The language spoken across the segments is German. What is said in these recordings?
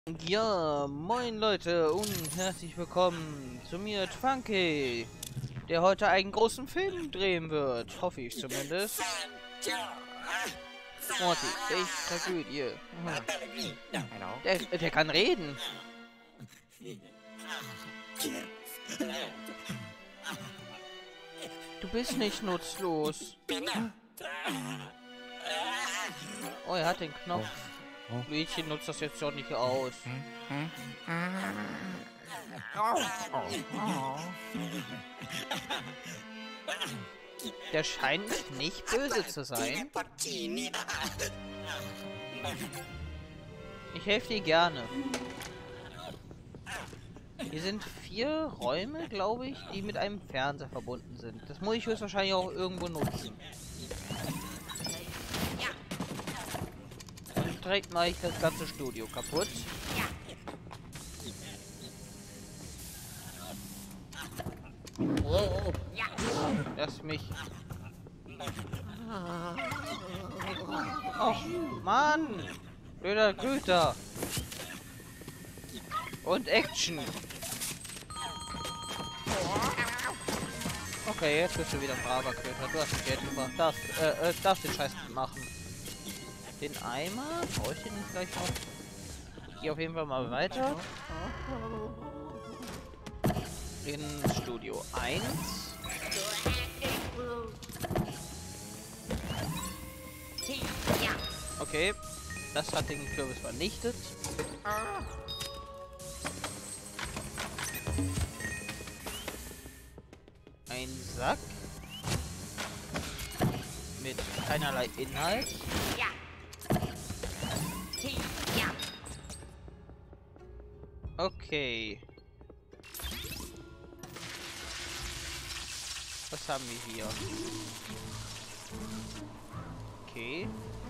Ja, moin Leute und herzlich willkommen zu mir, Funky, der heute einen großen Film drehen wird. Hoffe ich zumindest. Morty, welche Tragödie. Der kann reden. Du bist nicht nutzlos. Oh, er hat den Knopf. Luigi nutzt das jetzt doch nicht aus. Der scheint nicht böse zu sein. Ich helfe dir gerne. Hier sind 4 Räume, glaube ich, die mit einem Fernseher verbunden sind. Das muss ich höchstwahrscheinlich auch irgendwo nutzen. Direkt mache ich das ganze Studio kaputt. Oh. Lass mich. Oh, Mann! Blöder Köter! Und Action! Okay, jetzt bist du wieder ein braver Köter. Du hast Geld gemacht. Darfst den Scheiß machen. Den Eimer? Brauche ich den nicht gleich noch? Ich gehe auf jeden Fall mal weiter. In Studio 1. Okay. Das hat den Kürbis vernichtet. Ein Sack. Mit keinerlei Inhalt. Okay. Was haben wir hier? Okay.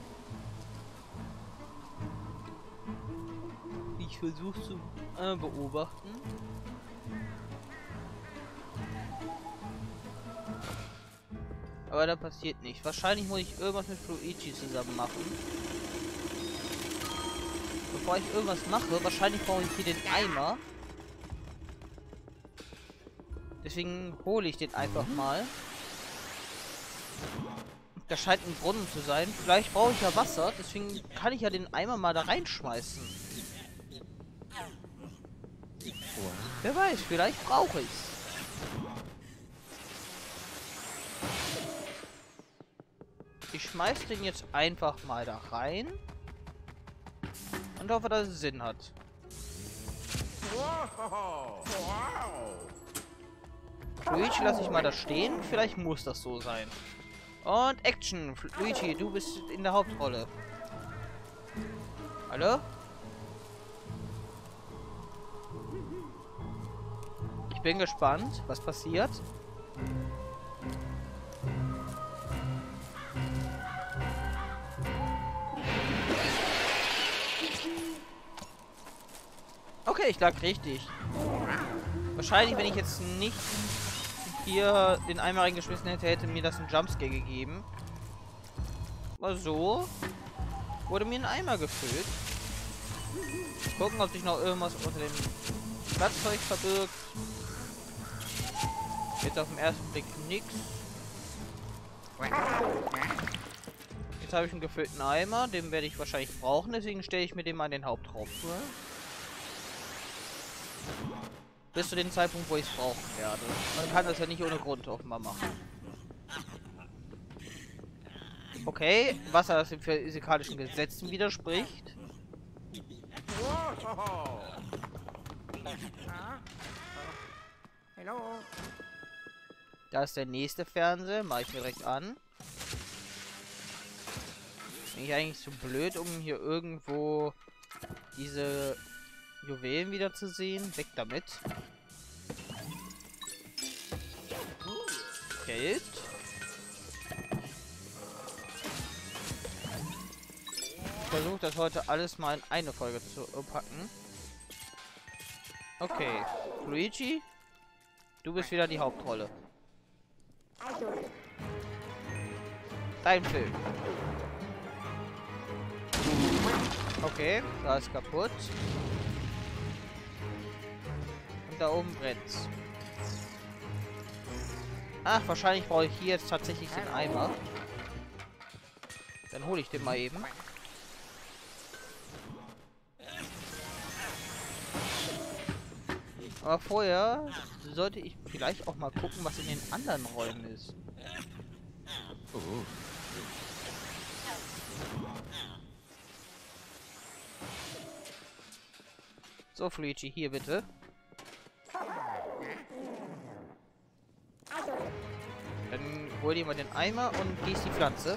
Ich versuche zu beobachten. Aber da passiert nichts. Wahrscheinlich muss ich irgendwas mit Luigi zusammen machen. Bevor ich irgendwas mache, wahrscheinlich brauche ich hier den Eimer. Deswegen hole ich den einfach mal. Da scheint ein Brunnen zu sein. Vielleicht brauche ich ja Wasser, deswegen kann ich ja den Eimer mal da reinschmeißen. Wer weiß, vielleicht brauche ich's. Ich schmeiß den jetzt einfach mal da rein. Und hoffe, dass es Sinn hat. Luigi lasse ich mal da stehen. Vielleicht muss das so sein. Und Action. Luigi, du bist in der Hauptrolle. Hallo? Ich bin gespannt, was passiert. Okay, ich lag richtig. Wahrscheinlich, wenn ich jetzt nicht hier den Eimer reingeschmissen hätte, hätte mir das einen Jumpscare gegeben. Aber so wurde mir ein Eimer gefüllt. Gucken, ob sich noch irgendwas unter dem Platzzeug verbirgt. Jetzt auf den ersten Blick nichts. Jetzt habe ich einen gefüllten Eimer, den werde ich wahrscheinlich brauchen, deswegen stelle ich mir den mal in den Hauptraum. Bis zu dem Zeitpunkt, wo ich es brauchen werde. Man kann das ja nicht ohne Grund offenbar machen. Okay, Wasser, das den physikalischen Gesetzen widerspricht. Da ist der nächste Fernseher, mache ich mir direkt an. Bin ich eigentlich zu blöd, um hier irgendwo diese Juwelen wieder zu sehen? Weg damit. Geld. Ich versuche das heute alles mal in eine Folge zu packen. Okay. Luigi, du bist wieder die Hauptrolle. Dein Film. Okay, da ist kaputt. Da oben brennt's. Ach, wahrscheinlich brauche ich hier jetzt tatsächlich den Eimer. Dann hole ich den mal eben. Aber vorher sollte ich vielleicht auch mal gucken, was in den anderen Räumen ist. So, Fluigi, hier bitte. Dann hol dir mal den Eimer und gieß die Pflanze.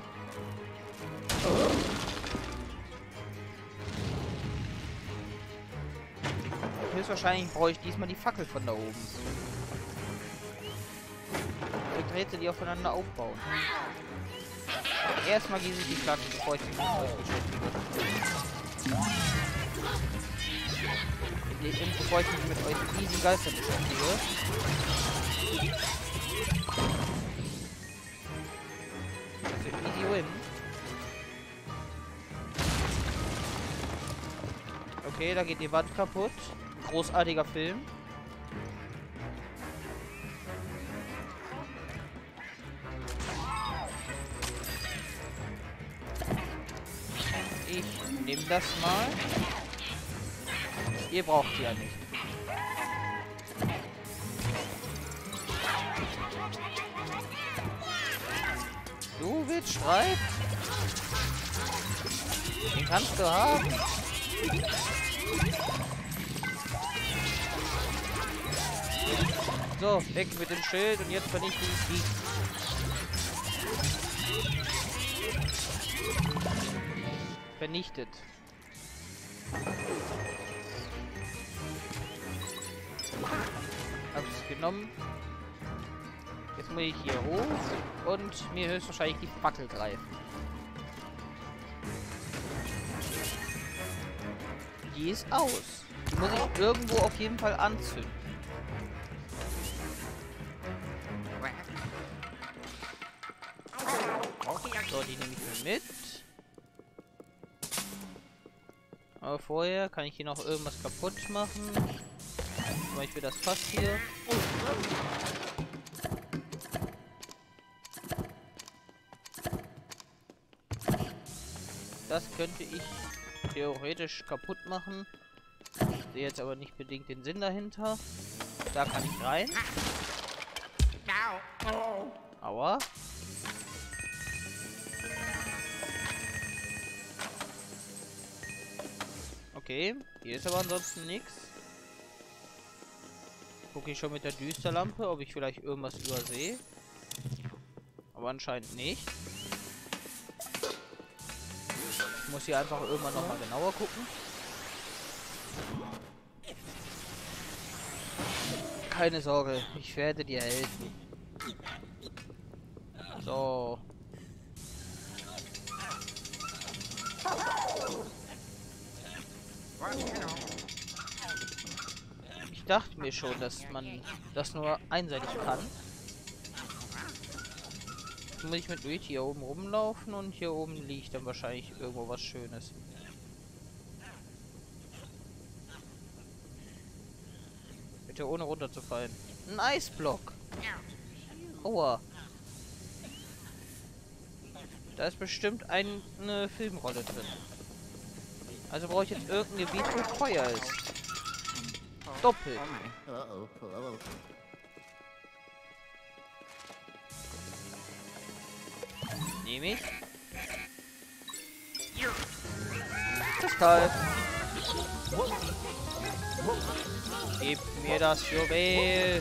Höchstwahrscheinlich brauche ich diesmal die Fackel von da oben. Vielleicht Rätsel, die aufeinander aufbauen. Erstmal gieße ich die Pflanze, bevor ich mich mit euch beschäftige. Bevor ich mich mit euch easy Geistern beschäftige. Also easy win. Okay, da geht die Wand kaputt. Großartiger Film. Ich nehme das mal. Ihr braucht die ja nicht. Du willst Streit? Den kannst du haben. So, weg mit dem Schild und jetzt vernichte ich die. Vernichtet. Hab's genommen. Jetzt muss ich hier hoch und mir höchstwahrscheinlich die Fackel greifen. Die ist aus. Die muss ich irgendwo auf jeden Fall anzünden. So, die nehme ich mir mit. Aber vorher kann ich hier noch irgendwas kaputt machen. Zum Beispiel das Fass hier. Das könnte ich theoretisch kaputt machen. Ich sehe jetzt aber nicht bedingt den Sinn dahinter. Da kann ich rein. Aua. Okay, hier ist aber ansonsten nichts. Gucke ich schon mit der Düsterlampe, ob ich vielleicht irgendwas übersehe. Aber anscheinend nicht. Ich muss hier einfach irgendwann nochmal genauer gucken. Keine Sorge, ich werde dir helfen. So. Ich dachte mir schon, dass man das nur einseitig kann. Jetzt muss ich mit Luigi hier oben rumlaufen und hier oben liegt dann wahrscheinlich irgendwo was Schönes. Bitte ohne runterzufallen. Ein Eisblock. Aua. Da ist bestimmt eine Filmrolle drin. Also brauche ich jetzt irgendein Gebiet, wo Feuer ist. Doppelt. Nehme ich. Kristall. Gib mir das Juwel.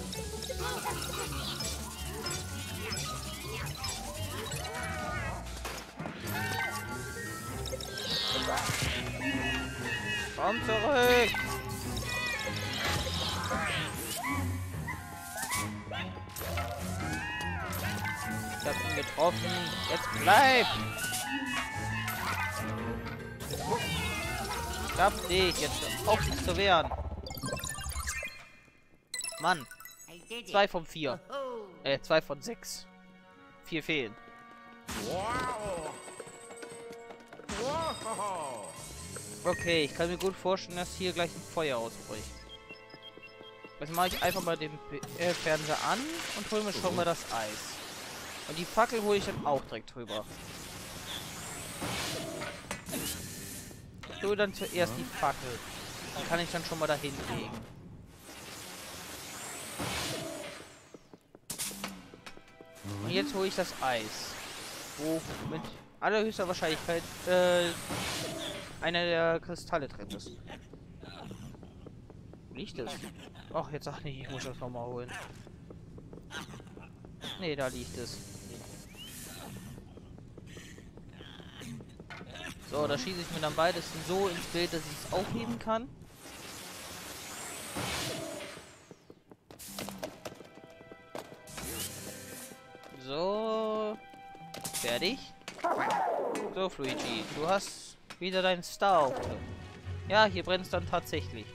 Komm zurück. Ich hab ihn getroffen. Jetzt bleib. Schaff dich. Jetzt auf dich zu wehren. Mann. 2 von 4. 2 von 6. 4 fehlen. Okay, ich kann mir gut vorstellen, dass hier gleich ein Feuer ausbricht. Jetzt mache ich einfach mal den Fernseher an und hole mir schon mal das Eis. Und die Fackel hole ich dann auch direkt drüber. Ich hole dann zuerst die Fackel. Die kann ich dann schon mal dahin legen. Und jetzt hole ich das Eis. Wo mit allerhöchster Wahrscheinlichkeit einer der Kristalle drin ist. Wo liegt es? Ach, jetzt sag nicht, ich muss das nochmal holen. Nee, da liegt es. So, da schieße ich mir dann beides so ins Bild, dass ich es aufheben kann. So. Fertig. So, Luigi, du hast wieder deinen Star auf. Ja, hier brennt es dann tatsächlich.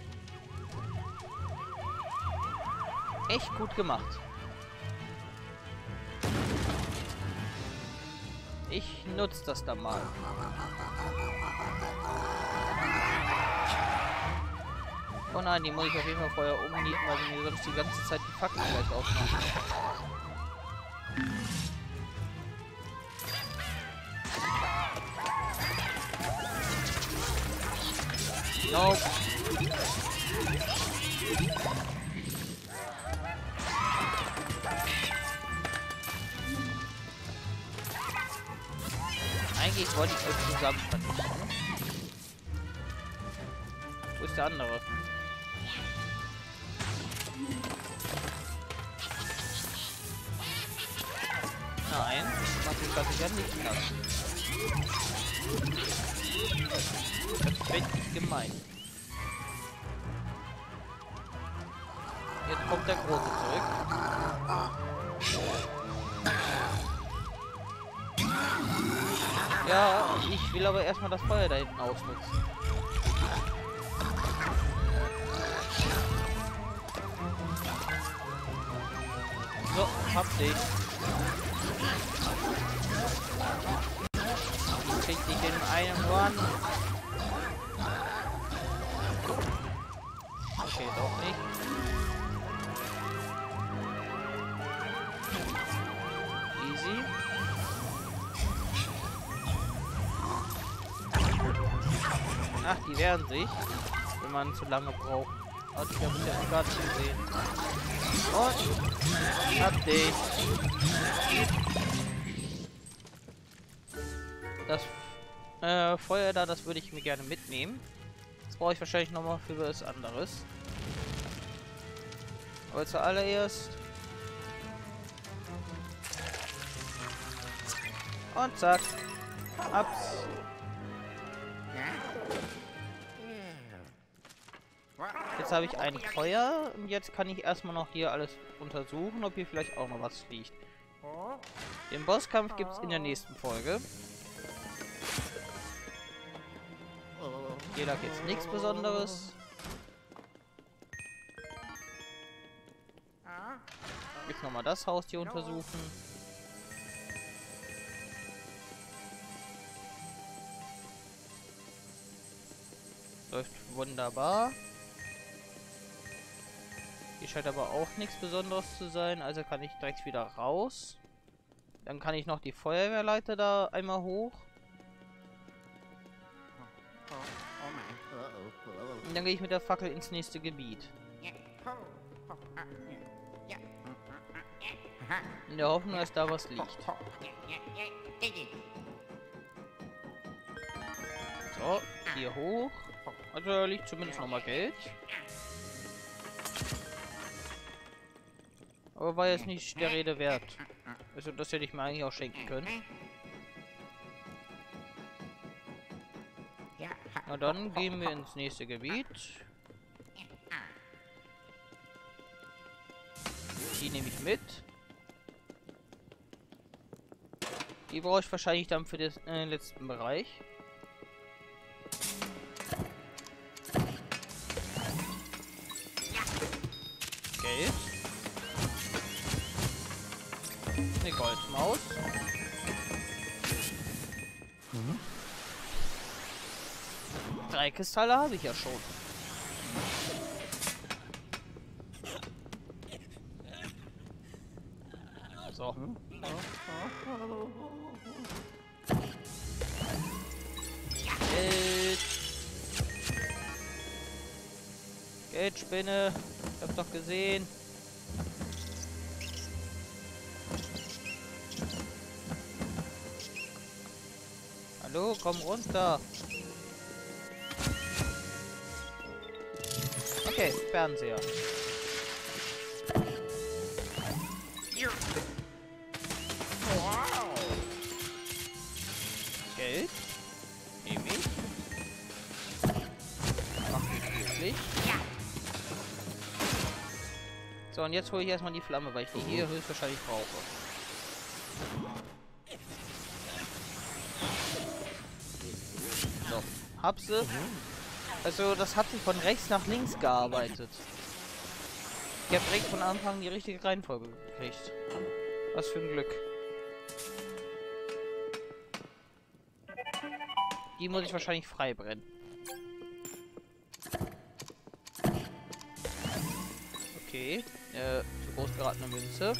Echt gut gemacht. Ich nutze das dann mal. Oh nein, die muss ich auf jeden Fall vorher umnieten, weil sie mir sonst die ganze Zeit die Fackel gleich aufmachen. Nope. Eigentlich wollte ich euch zusammen vernichten. Wo ist der andere? Nein, das macht sich ja nicht lassen. Das ist richtig gemein. Jetzt kommt der Große zurück. Ja, ich will aber erstmal das Feuer da hinten ausnutzen. So, hab dich. Krieg dich in einem Run. Okay, doch nicht. Easy. Ach, die wehren sich, wenn man zu lange braucht. Oh, ich habe es ja gar nicht gesehen. Und hab dich. Das Feuer da, das würde ich mir gerne mitnehmen. Das brauche ich wahrscheinlich nochmal für was anderes. Aber zuallererst. Und zack. Abs. Jetzt habe ich ein Feuer und jetzt kann ich erstmal noch hier alles untersuchen, ob hier vielleicht auch noch was liegt. Den Bosskampf gibt es in der nächsten Folge. Hier lag jetzt nichts Besonderes. Jetzt nochmal das Haus hier untersuchen. Läuft wunderbar. Hier scheint aber auch nichts Besonderes zu sein, also kann ich direkt wieder raus. Dann kann ich noch die Feuerwehrleiter da einmal hoch. Und dann gehe ich mit der Fackel ins nächste Gebiet. In der Hoffnung, dass da was liegt. So, hier hoch. Also da liegt zumindest noch mal Geld. Aber war jetzt nicht der Rede wert. Also das hätte ich mir eigentlich auch schenken können. Na dann gehen wir ins nächste Gebiet. Die nehme ich mit. Die brauche ich wahrscheinlich dann für den letzten Bereich. Geld. Eine Goldmaus. Mhm. 3 Kristalle habe ich ja schon. So. Geld. Geldspinne. Ich hab's doch gesehen. Hallo, komm runter. Okay, Fernseher. Geld. Nehme ich. Mach ich wirklich. So, und jetzt hole ich erstmal die Flamme, weil ich die hier höchstwahrscheinlich brauche. So, hab sie. Also, das hat sich von rechts nach links gearbeitet. Ich habe direkt von Anfang die richtige Reihenfolge gekriegt. Was für ein Glück. Die muss ich wahrscheinlich frei brennen. Okay. Zu groß geratene Münze.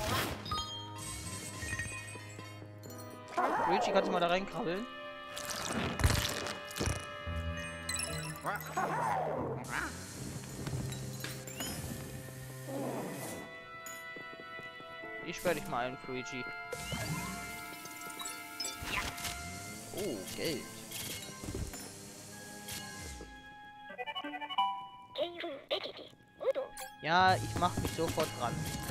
Luigi, kannst du mal da reinkrabbeln? Ich sperre dich mal ein, Luigi. Oh, Geld. Ja, ich mach mich sofort dran.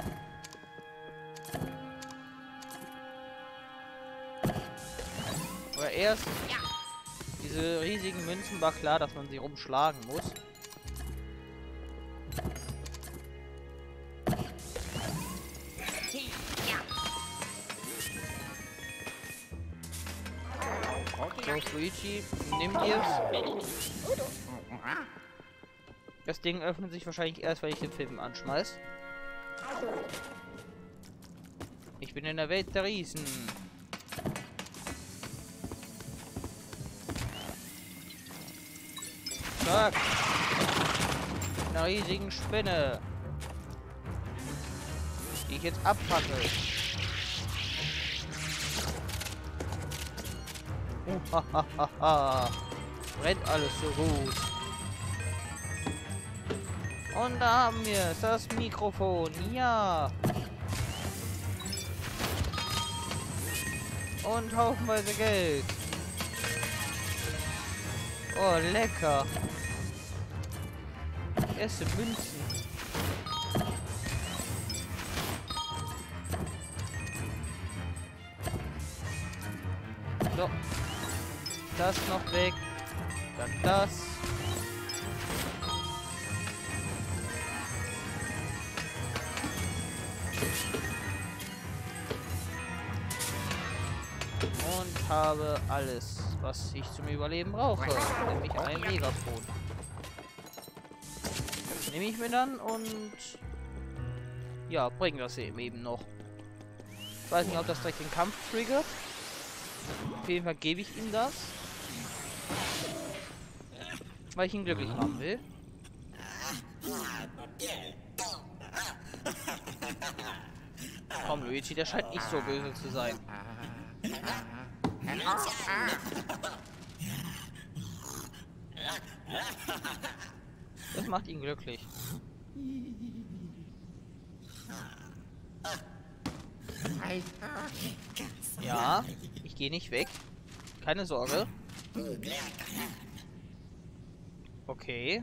Aber erst diese riesigen Münzen war klar, dass man sie rumschlagen muss. So, Luigi, nimm dir's. Das Ding öffnet sich wahrscheinlich erst, wenn ich den Film anschmeiß. Ich bin in der Welt der Riesen. Zack. Mit einer riesigen Spinne. Die ich jetzt abpacke. Brennt alles so gut. Und da haben wir es, das Mikrofon. Ja. Und haufenweise Geld. Oh, lecker. Erste Münzen. So. Das noch weg. Dann das. Und habe alles, was ich zum Überleben brauche. Nämlich ein Megafon. Das nehme ich mir dann und ja, bringen das eben noch. Ich weiß nicht, ob das direkt den Kampf triggert. Auf jeden Fall gebe ich ihm das. Weil ich ihn glücklich machen will. Komm, Luigi, der scheint nicht so böse zu sein. Das macht ihn glücklich. Ja, ich gehe nicht weg. Keine Sorge. Okay.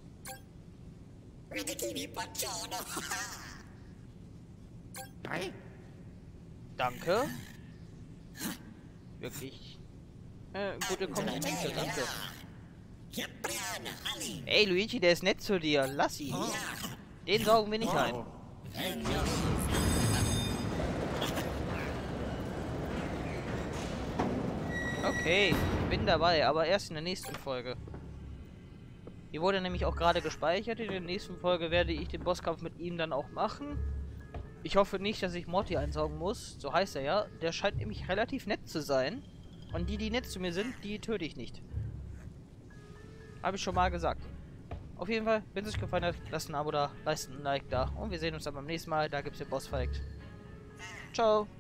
Danke. Wirklich. Gute Komplimente, danke. Ey, Luigi, der ist nett zu dir. Lass ihn. Den saugen wir nicht ein. Okay, bin dabei, aber erst in der nächsten Folge. Hier wurde nämlich auch gerade gespeichert. In der nächsten Folge werde ich den Bosskampf mit ihm dann auch machen. Ich hoffe nicht, dass ich Morty einsaugen muss. So heißt er ja. Der scheint nämlich relativ nett zu sein. Und die, die nett zu mir sind, die töte ich nicht. Habe ich schon mal gesagt. Auf jeden Fall, wenn es euch gefallen hat, lasst ein Abo da, lasst ein Like da. Und wir sehen uns dann beim nächsten Mal. Da gibt es den Bossfight. Ciao.